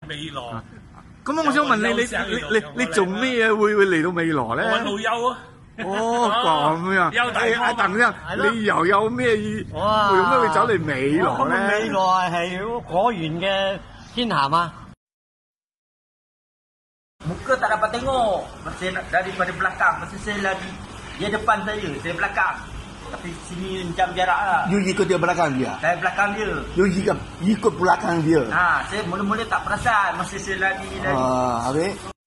未來。 咁我想問你做咩會嚟到未來咧？ 我老優啊！ 哦，咁樣。 優大阿鄧生，你又有咩意？ 哇！ 做咩會走嚟未來咧？ 未來係果園嘅天咸啊！ Muka tak dapat tengok. Saya daripada belakang. Masa saya lagi, dia depan saya belakang. Tapi sini macam jarak lah. You ikut dia belakang dia? Saya belakang dia. You ikut belakang dia? Saya mula-mula tak perasan. Masa saya lagi. Habis?